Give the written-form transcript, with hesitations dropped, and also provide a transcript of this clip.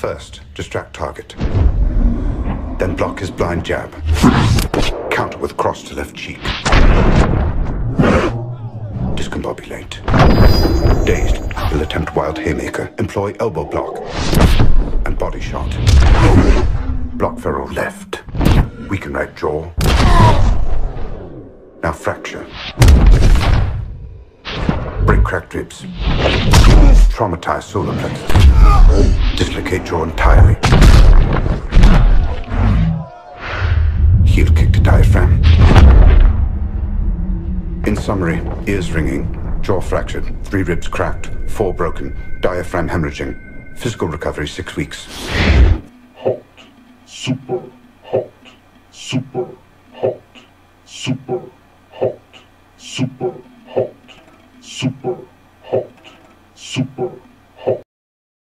First, distract target. Then block his blind jab. Counter with cross to left cheek. Discombobulate. Dazed, he'll attempt wild haymaker. Employ elbow block. And body shot. Block feral left. Weaken right jaw. Now fracture. Break cracked ribs. Traumatize solar plexus. Dislocate jaw entirely. Heel kick to diaphragm. In summary, ears ringing, jaw fractured, 3 ribs cracked, 4 broken, diaphragm hemorrhaging. Physical recovery 6 weeks. Hot. Super hot. Super hot. Super hot. Super hot. Super hot. Super